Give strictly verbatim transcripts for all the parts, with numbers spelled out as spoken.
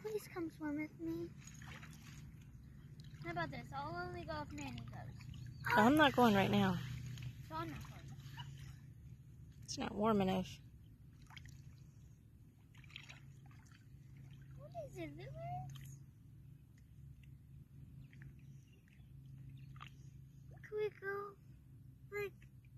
please come swim with me? How about this? I'll only go if Nanny goes. I'm not going right now. So I'm not going. It's not warm enough. What is it, Louie? Could we go, like,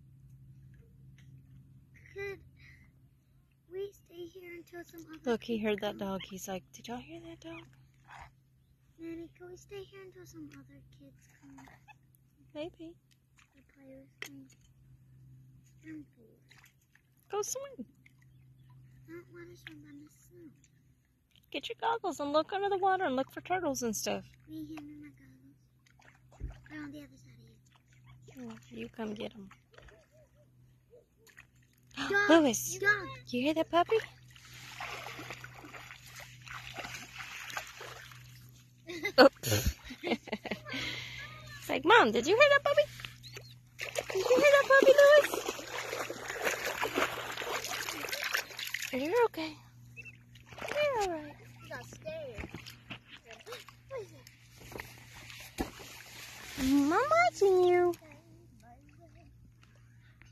could we stay here until some other Look, he kids heard that come? dog. He's like, did y'all hear that dog? Nanny, can we stay here until some other kids come Maybe. to play with me? I'm bored. Go swim. I don't want to swim by myself. Get your goggles and look under the water and look for turtles and stuff. Can you hand me my goggles? They're on the other side of you. Oh, you come get them. Dog, Louis, dog. you hear that puppy? Oh. It's like, Mom, did you hear that puppy? Did you hear that puppy, Louis? You're okay. You're alright. You got scared. What is it? I'm watching you.